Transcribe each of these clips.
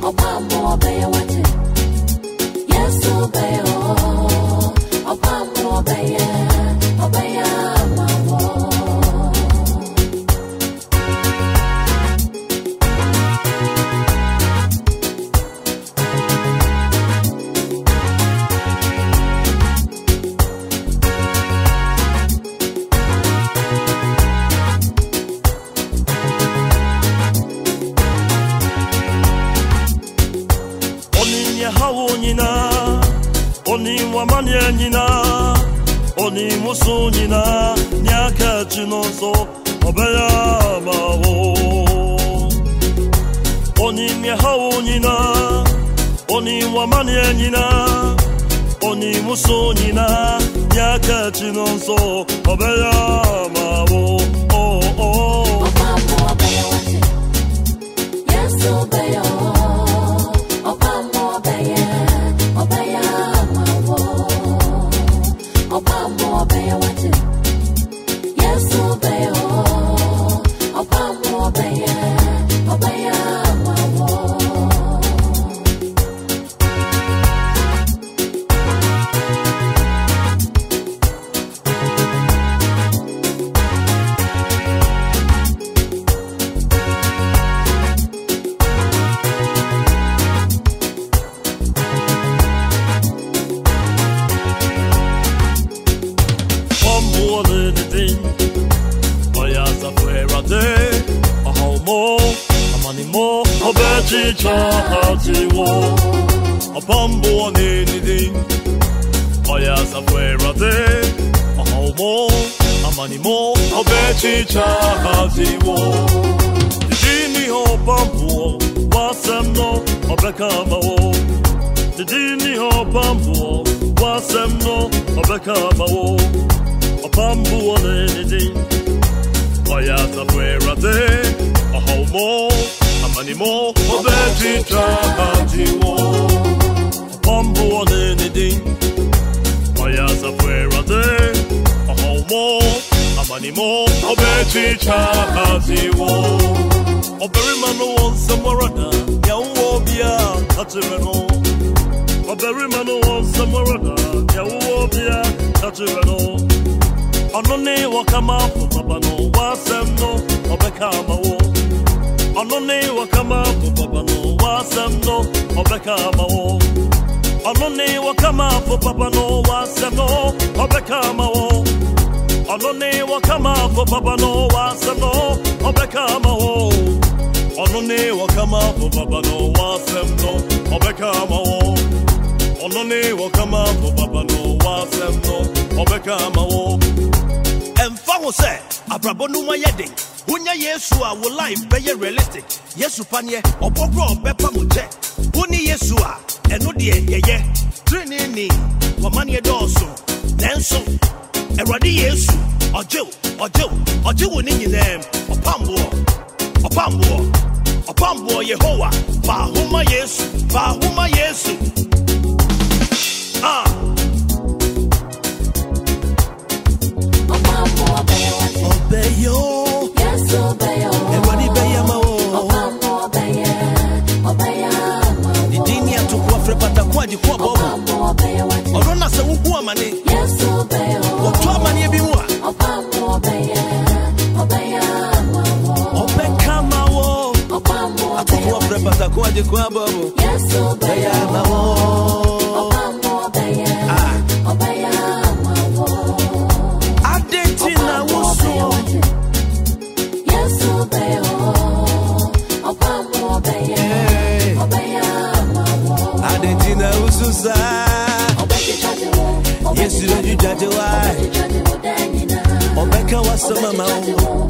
Opambo Bay Wati. Yes, so Bay. Opambo Bay. Obaya Mawo. Oni wamanye nina, oni musu nina, nyaka chinoso, obaya mawo. Oni miyahau nina, oni wamanye nina, oni musu nina, nyaka chinoso, obaya mawo. Oh oh. Opambo obaya wati, yes obaya. Opambo obaya, obaya. Opambo Bay Wati. Yes, obey. Opambo Bay. Obaya Mawo. Opambo anything. Oya safuera de. Ahomo. Amanimo. Obechi chahaziwo. Dini opambo. Wasemno. Obekamawo. Dini opambo. Wasemno. Obekamawo. Opambo anything. Oya safuera de. Ahomo. Amanimo, obeji trahajiwo. Opambo anything. Oya safuera de. Ahomo. Amanimo, obeji trahajiwo. Oberi manu on samarada. Yawo bia kachireno. Oberi manu on samarada. Yawo bia kachireno. Anone wakama fubabano. Wasemno obekamawo. Anone wakama fubabano. Wasemno obekamawo. Anone wakama fubabano. Wasemno obekamawo. Anone wakama fubabano. Wasemno obekamawo. Anone wakama fubabano. Wasemno obekamawo. Anone wakama fubabano. Wasemno obekamawo. Emfa wo se abrabonu mayede. Unya Yesu a wo life be realistic. Yesu panye obogro obepa mo je. Uni Yesu a eno de yeye. Trinini wamane doso. Nenso Erade Yesu oje wo ni nyinem. Opambo Yehowa Fahuma Yesu ah Opambo Obeyo yes obeyo. Everybody beya mawo. Opambo obaya mawo. Didini atukwa frepata kwaji kwa bobo. Opambo obaya wati. Orona se wuku amane. Yes obeyo. Otu amane bi wa. Opambo obaya mawo. Obeka mawo. Opambo atukwa frepata kwaji kwa bobo. Yes obeyo mawo. Opambo obaya mawo. Adentina wusu. Yes obeyo. Opambo obaya mawo. Adentina wususa. Yesu do judge why. Obeka wasoma mawo.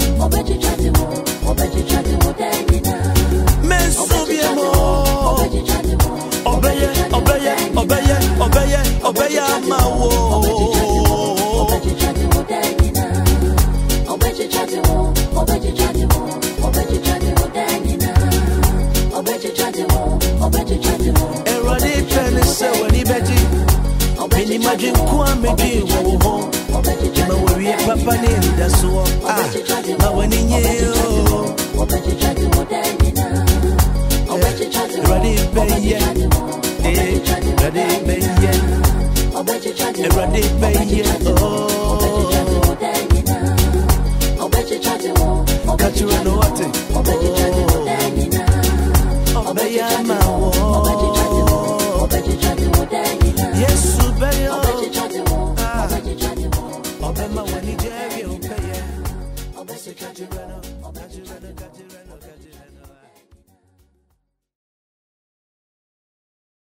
Mensubiemo. Obaya mawo. Erade penise wani beji. Mini imagine kwa medi wo. Ma we papa ni ndasuo. Ma wani nyeo. Erade beye. Ready beye. Ready beye. Oh. Catch you in the water.